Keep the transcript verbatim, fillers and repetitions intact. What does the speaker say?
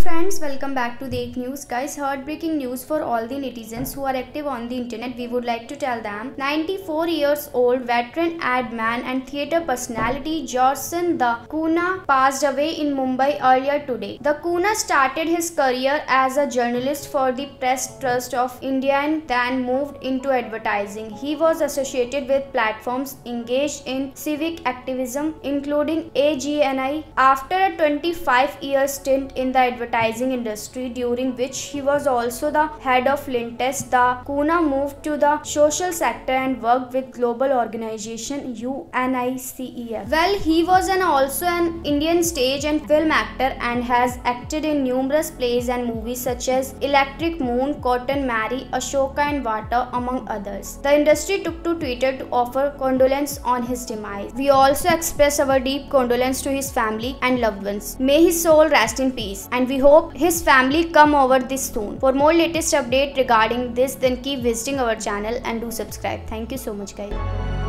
friends, welcome back to Dekh News. Guys, heartbreaking news for all the netizens who are active on the internet. We would like to tell them ninety-four years old veteran ad man and theatre personality Jorson the Kuna passed away in Mumbai earlier today. The Kuna started his career as a journalist for the Press Trust of India and then moved into advertising. He was associated with platforms engaged in civic activism including A G N I. After a twenty-five year stint in the advertising industry, during which he was also the head of Lintes, the Kuna moved to the social sector and worked with global organization UNICEF. Well, he was an also an Indian stage and film actor and has acted in numerous plays and movies such as Electric Moon, Cotton Mary, Ashoka and Vata, among others. The industry took to Twitter to offer condolence on his demise. We also express our deep condolence to his family and loved ones. May his soul rest in peace, and we hope his family come over this soon. For more latest update regarding this, then keep visiting our channel and do subscribe. Thank you so much, guys.